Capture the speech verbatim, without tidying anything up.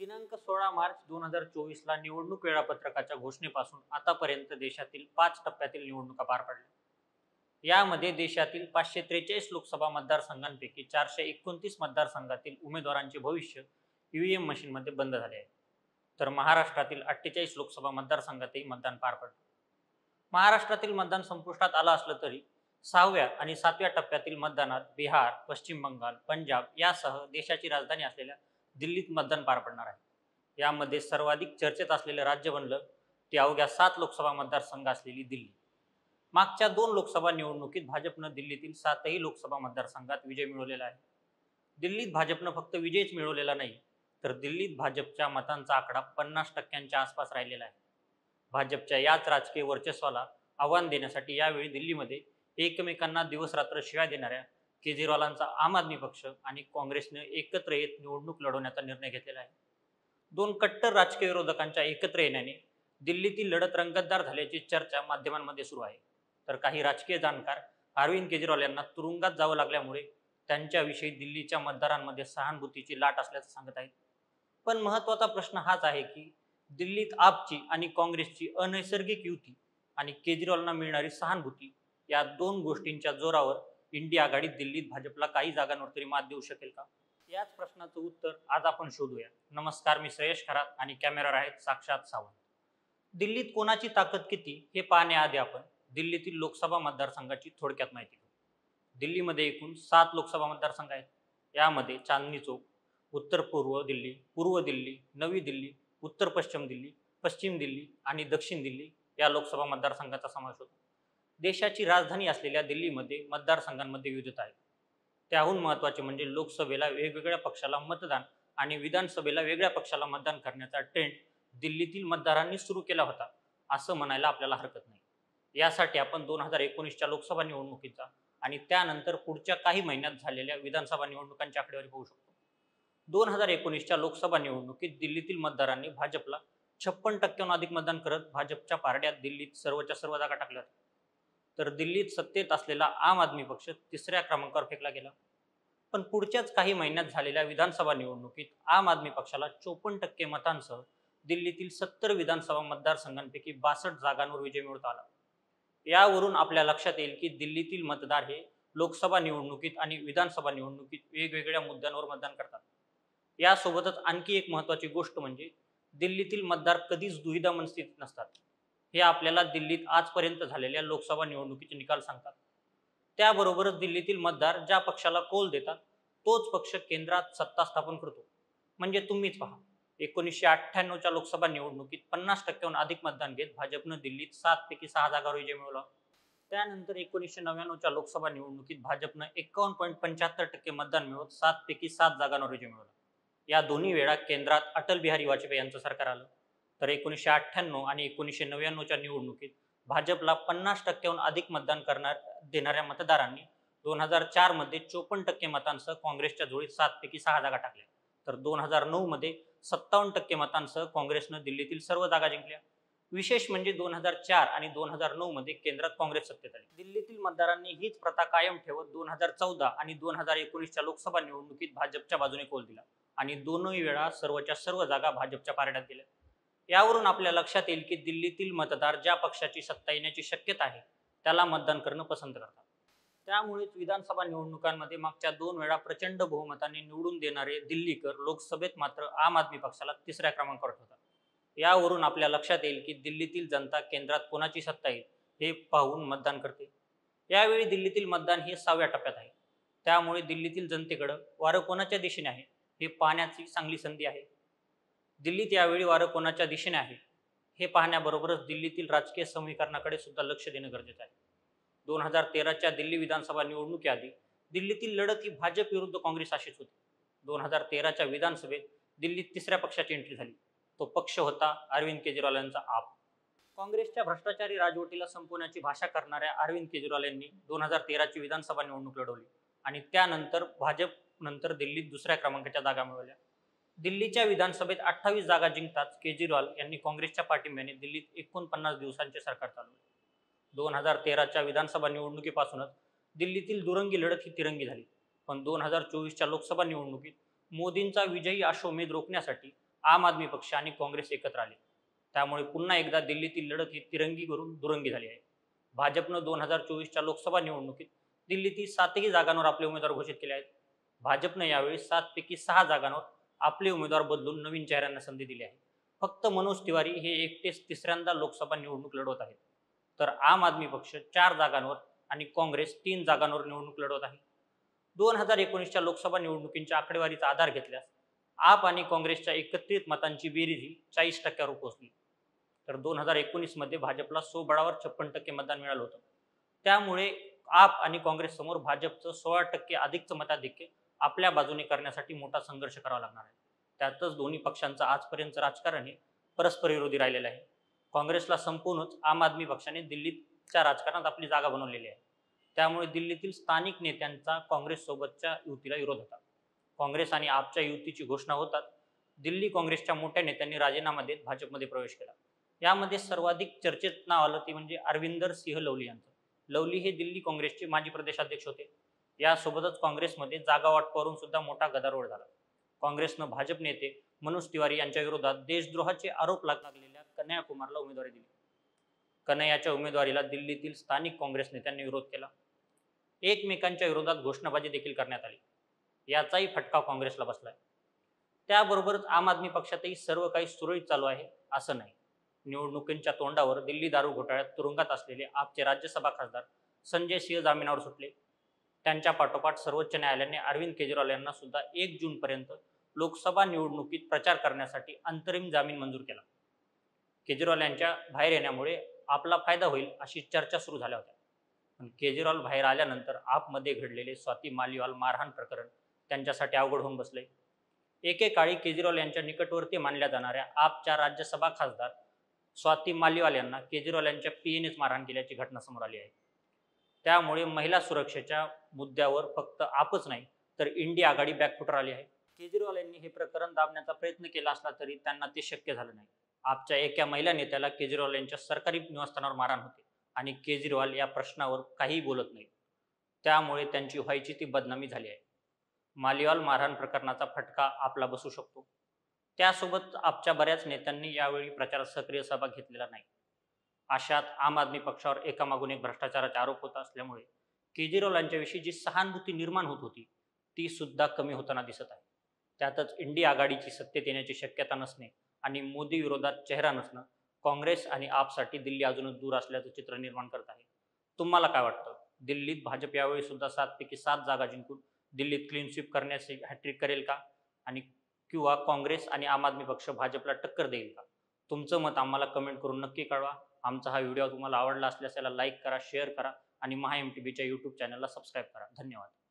दिनांक सोळा मार्च दोन हजार चोवीस ला निवडणूक वेळापत्रकाच्या घोषणेपासून आतापर्यंत देशातील पाच टप्प्यातील निवडणुका पार पडल्या. यामध्ये देशातील पाचशे त्रेचाळीस लोकसभा मतदारसंघांपैकी चारशे एकोणतीस मतदारसंघातील उमेदवारांचे भविष्य ईव्हीएम मशीनमध्ये बंद झाले आहे. तर महाराष्ट्रातील अठ्ठेचाळीस लोकसभा मतदारसंघातही मतदान पार पडले. महाराष्ट्रातील मतदान संपुष्टात आलं असलं तरी सहाव्या आणि सातव्या टप्प्यातील मतदानात बिहार, पश्चिम बंगाल, पंजाब यासह देशाची राजधानी असलेल्या दिल्लीत मतदान पार पडणार आहे. यामध्ये सर्वाधिक चर्चेत असलेलं राज्य बनलं ते अवघ्या सात लोकसभा मतदारसंघ असलेली दिल्ली. मागच्या दोन लोकसभा निवडणुकीत भाजपनं दिल्लीतील सातही लोकसभा मतदारसंघात विजय मिळवलेला आहे. दिल्लीत भाजपनं फक्त विजयच मिळवलेला नाही, तर दिल्लीत भाजपच्या मतांचा आकडा पन्नास टक्क्यांच्या आसपास राहिलेला आहे. भाजपच्या याच राजकीय वर्चस्वाला आव्हान देण्यासाठी यावेळी दिल्लीमध्ये एकमेकांना दिवस रात्र शिव्या देणाऱ्या केजरीवालांचा आम आदमी पक्ष आणि काँग्रेसने एकत्र येत निवडणूक लढवण्याचा निर्णय घेतलेला आहे. दोन कट्टर राजकीय विरोधकांच्या एकत्र येण्याने दिल्लीतील लढत रंगतदार झाल्याची चर्चा माध्यमांमध्ये सुरू आहे. तर काही राजकीय जाणकार अरविंद केजरीवाल यांना तुरुंगात जावं लागल्यामुळे त्यांच्याविषयी दिल्लीच्या मतदारांमध्ये सहानुभूतीची लाट असल्याचं सांगत आहेत. पण महत्त्वाचा प्रश्न हाच आहे की दिल्लीत आपची आणि काँग्रेसची अनैसर्गिक युती आणि केजरीवालांना मिळणारी सहानुभूती या दोन गोष्टींच्या जोरावर इंडिया आघाडीत दिल्लीत भाजपला काही जागांवर तरी मात देऊ शकेल का? याच प्रश्नाचं उत्तर आज आपण शोधूया. नमस्कार, मी श्रेयश खरात आणि कॅमेरावर आहेत साक्षात सावंत. दिल्लीत कोणाची ताकद किती हे पाहण्याआधी आपण दिल्लीतील लोकसभा मतदारसंघाची थोडक्यात माहिती घेऊ. दिल्लीमध्ये एकूण सात लोकसभा मतदारसंघ आहेत. यामध्ये चांदनी चौक, उत्तर पूर्व दिल्ली, पूर्व दिल्ली, नवी दिल्ली, उत्तर पश्चिम दिल्ली, पश्चिम दिल्ली आणि दक्षिण दिल्ली या लोकसभा मतदारसंघाचा समावेश होतो. देशाची राजधानी असलेल्या दिल्लीमध्ये मतदारसंघांमध्ये विविधता आहे. त्याहून महत्त्वाचे म्हणजे लोकसभेला वेगवेगळ्या पक्षाला मतदान आणि विधानसभेला वेगळ्या पक्षाला मतदान करण्याचा ट्रेंड दिल्लीतील मतदारांनी सुरू केला होता असं म्हणायला आपल्याला हरकत नाही. यासाठी आपण दोन हजार एकोणीसच्या लोकसभा निवडणुकीचा आणि त्यानंतर पुढच्या काही महिन्यात झालेल्या विधानसभा निवडणुकांची आकडेवारी पाहू शकतो. दोन हजार एकोणीसच्या लोकसभा निवडणुकीत दिल्लीतील मतदारांनी भाजपला छप्पन टक्क्यांहून अधिक मतदान करत भाजपच्या पारड्यात दिल्लीत सर्वच्या सर्व जागा टाकल्या होत्या. तर दिल्लीत सत्तेत असलेला आम आदमी पक्ष तिसऱ्या क्रमांकावर फेकला गेला. पण पुढच्याच काही महिन्यात झालेल्या विधानसभा निवडणुकीत आम आदमी पक्षाला चोपन्न टक्के मतांसह दिल्लीतील सत्तर विधानसभा मतदारसंघांपैकी बासष्ट जागांवर विजय मिळवता आला. यावरून आपल्या लक्षात येईल की दिल्लीतील मतदार हे लोकसभा निवडणुकीत आणि विधानसभा निवडणुकीत वेगवेगळ्या मुद्द्यांवर मतदान करतात. यासोबतच आणखी एक महत्त्वाची गोष्ट म्हणजे दिल्लीतील मतदार कधीच दुविधा मनस्थितीत नसतात. हे आपल्याला दिल्लीत आजपर्यंत झालेल्या लोकसभा निवडणुकीचे निकाल सांगतात. त्याबरोबरच दिल्लीतील मतदार ज्या पक्षाला कौल देतात तोच पक्ष केंद्रात सत्ता स्थापन करतो. म्हणजे तुम्हीच पहा, एकोणीसशे अठ्ठ्याण्णवच्या लोकसभा निवडणुकीत पन्नास टक्क्याहून अधिक मतदान घेत भाजपनं दिल्लीत सात पैकी सहा जागावर विजय मिळवला. त्यानंतर एकोणीसशे नव्याण्णवच्या लोकसभा निवडणुकीत भाजपनं एकावन्न पॉईंट पंच्याहत्तर टक्के मतदान मिळवत सात पैकी सात जागांवर विजय मिळवला. या दोन्ही वेळा केंद्रात अटल बिहारी वाजपेयी यांचं सरकार आलं. तर एकोणीसशे अठ्ठ्याण्णव आणि एकोणीसशे नव्याण्णवच्या निवडणुकीत भाजपला पन्नास टक्क्याहून अधिक मतदान करणार देणाऱ्या मतदारांनी दोन हजार चार मध्ये चोपन्न टक्के मतांसह काँग्रेसच्या झोळीत सात पैकी सहा जागा टाकल्या. तर दोन हजार नऊ मध्ये सत्तावन्न टक्के मतांसह काँग्रेसनं दिल्लीतील सर्व जागा जिंकल्या. विशेष म्हणजे दोन हजार चार आणि दोन हजार नऊ मध्ये केंद्रात काँग्रेस सत्तेत आली. दिल्लीतील मतदारांनी हीच प्रथा कायम ठेवत दोन हजार चौदा आणि दोन हजार एकोणीसच्या लोकसभा निवडणुकीत भाजपच्या बाजूने कौल दिला आणि दोनही वेळा सर्वच्या सर्व जागा भाजपच्या पारड्यात गेल्या. यावरून आपल्या लक्षात येईल की दिल्लीतील मतदार ज्या पक्षाची सत्ता येण्याची शक्यता आहे त्याला मतदान करणं पसंत करतात. त्यामुळेच विधानसभा निवडणुकांमध्ये मागच्या दोन वेळा प्रचंड बहुमताने निवडून देणारे दिल्लीकर लोकसभेत मात्र आम आदमी पक्षाला तिसऱ्या क्रमांकावर ठेवतात. यावरून आपल्या लक्षात येईल की दिल्लीतील जनता केंद्रात कोणाची सत्ता येईल हे पाहून मतदान करते. यावेळी दिल्लीतील मतदान हे सहाव्या टप्प्यात आहे. त्यामुळे दिल्लीतील जनतेकडं वारं कोणाच्या दिशेने आहे हे पाहण्याची चांगली संधी आहे. दिल्लीत यावेळी वारं कोणाच्या दिशेने आहे हे पाहण्याबरोबरच दिल्लीतील राजकीय समीकरणाकडे सुद्धा लक्ष देणं गरजेचं आहे. दोन हजार तेराच्या दिल्ली विधानसभा निवडणुकीआधी दिल्लीतील लढत ही भाजप विरुद्ध काँग्रेस अशीच होती. दोन हजार तेराच्या विधानसभेत दिल्लीत तिसऱ्या पक्षाची एंट्री झाली. तो पक्ष होता अरविंद केजरीवाल यांचा आप. काँग्रेसच्या भ्रष्टाचारी राजवटीला संपवण्याची भाषा करणाऱ्या अरविंद केजरीवाल यांनी दोन हजार तेराची विधानसभा निवडणूक लढवली आणि त्यानंतर भाजप नंतर दिल्लीत दुसऱ्या क्रमांकाच्या जागा मिळवल्या. दिल्लीच्या विधानसभेत अठ्ठावीस जागा जिंकताच केजरीवाल यांनी काँग्रेसच्या पाठिंब्याने दिल्लीत एकोणपन्नास दिवसांचे सरकार चालवले. दोन हजार तेराच्या विधानसभा निवडणुकीपासूनच दिल्लीतील दुरंगी लढत ही तिरंगी झाली. पण दोन हजार चोवीसच्या लोकसभा निवडणुकीत मोदींचा विजयी अश्वमेध रोखण्यासाठी आम आदमी पक्ष आणि काँग्रेस एकत्र आले. त्यामुळे पुन्हा एकदा दिल्लीतील लढत ही तिरंगी करून दुरंगी झाली आहे. भाजपनं दोन हजार चोवीसच्या लोकसभा निवडणुकीत दिल्लीतील सातही जागांवर आपले उमेदवार घोषित केले आहेत. भाजपनं यावेळी सात पैकी सहा जागांवर आपले उमेदवार बदलून नवीन चेहऱ्यांना संधी दिली आहे. फक्त मनोज तिवारी हे एकटेच तिसऱ्यांदा लोकसभा निवडणूक लढवत आहेत. तर आम आदमी पक्ष चार जागांवर आणि काँग्रेस तीन जागांवर निवडणूक लढवत आहे. दोन हजार एकोणीसच्या लोकसभा निवडणुकींच्या आकडेवारीचा आधार घेतल्यास आप आणि काँग्रेसच्या एकत्रित मतांची बेरीज ही चाळीस टक्क्यावर पोहोचली. तर दोन हजार एकोणीस मध्ये भाजपला सोबळावर छप्पन टक्के मतदान मिळालं होतं. त्यामुळे आप आणि काँग्रेस समोर भाजपचं सोळा टक्के अधिकचं मताधिक्य आपल्या बाजूने करण्यासाठी मोठा संघर्ष करावा लागणार आहे. त्यातच दोन्ही पक्षांचं आजपर्यंतचं राजकारण हे परस्पर विरोधी राहिलेलं आहे. काँग्रेसला संपवूनच आम आदमी पक्षाने दिल्लीच्या राजकारणात आपली जागा बनवलेली आहे. त्यामुळे दिल्लीतील स्थानिक नेत्यांचा काँग्रेस सोबतच्या युतीला विरोध होता. काँग्रेस आणि आपच्या युतीची घोषणा होतात दिल्ली काँग्रेसच्या मोठ्या नेत्यांनी राजीनामा देत भाजपमध्ये प्रवेश केला. यामध्ये सर्वाधिक चर्चेत नाव आलं ते म्हणजे अरविंदर सिंह लवली यांचं. लवली हे दिल्ली काँग्रेसचे माजी प्रदेशाध्यक्ष होते. यासोबतच काँग्रेसमध्ये जागा वाटपावरून सुद्धा मोठा गदारोळ झाला. काँग्रेसनं भाजप नेते मनोज तिवारी यांच्या विरोधात देशद्रोहाचे आरोप लागलेल्या कन्हैया कुमारला उमेदवारी दिली. कन्हैयाच्या उमेदवारीला दिल्लीतील स्थानिक काँग्रेस नेत्यांनी विरोध केला. एकमेकांच्या विरोधात घोषणाबाजी देखील करण्यात आली. याचाही फटका काँग्रेसला बसलाय. त्याबरोबरच आम आदमी पक्षातही सर्व काही सुरळीत चालू आहे असं नाही. निवडणुकींच्या तोंडावर दिल्ली दारू घोटाळ्यात तुरुंगात असलेले आपचे राज्यसभा खासदार संजय सिंह जामिनावर सुटले. त्यांच्या पाठोपाठ सर्वोच्च न्यायालयाने अरविंद केजरीवाल यांना सुद्धा एक जून पर्यंत लोकसभा निवडणुकीत प्रचार करण्यासाठी अंतरिम जामीन मंजूर केला. केजरीवाल यांच्या बाहेर येण्यामुळे आपला फायदा होईल अशी चर्चा सुरू झाल्या होत्या. पण केजरीवाल बाहेर आल्यानंतर आपमध्ये घडलेले स्वाती मालीवाल मारहाण प्रकरण त्यांच्यासाठी अवघड होऊन बसले. एकेकाळी केजरीवाल यांच्या निकटवर्ती मानल्या जाणाऱ्या आपच्या राज्यसभा खासदार स्वाती मालीवाल यांना केजरीवाल यांच्या पीएनेच मारहाण केल्याची घटना समोर आली आहे. त्यामुळे महिला सुरक्षेच्या मुद्द्यावर फक्त आपच नाही तर इंडिया आघाडी बॅकफुटर आली आहे. केजरीवाल यांनी हे प्रकरण दाबण्याचा प्रयत्न केला असला तरी त्यांना ते शक्य झालं नाही. आपच्या एका महिला नेत्याला केजरीवाल यांच्या सरकारी निवासस्थानावर मारहाण होते आणि केजरीवाल या प्रश्नावर काहीही बोलत नाहीत. त्यामुळे त्यांची व्हायची ती बदनामी झाली आहे. मालीवाल मारहाण प्रकरणाचा फटका आपला बसू शकतो. त्यासोबत आपच्या बऱ्याच नेत्यांनी यावेळी प्रचारात सक्रिय सहभाग घेतलेला नाही. अशात आम आदमी पक्षावर एकामागून एक भ्रष्टाचाराचे आरोप होत असल्यामुळे केजरीवाल यांच्याविषयी जी सहानुभूती निर्माण होत होती ती सुद्धा कमी होताना दिसत आहे. त्यातच इंडिया आघाडीची सत्तेत येण्याची शक्यता नसणे आणि मोदी विरोधात चेहरा नसणं काँग्रेस आणि आपसाठी दिल्ली अजूनच दूर असल्याचं चित्र निर्माण करत आहे. तुम्हाला काय वाटतं? दिल्लीत भाजप यावेळी सुद्धा सात पैकी सात जागा जिंकून दिल्लीत क्लीन स्वीप करण्याची हॅट्रिक करेल का? आणि किंवा काँग्रेस आणि आम आदमी पक्ष भाजपला टक्कर देईल का? तुमचं मत आम्हाला कमेंट करून नक्की कळवा. आमचा हा व्हिडिओ तुम्हाला आवडला असल्यास याला लाईक करा, शेअर करा आणि महा एम टी बीच्या यूट्यूब चॅनलला सबस्क्राईब करा. धन्यवाद.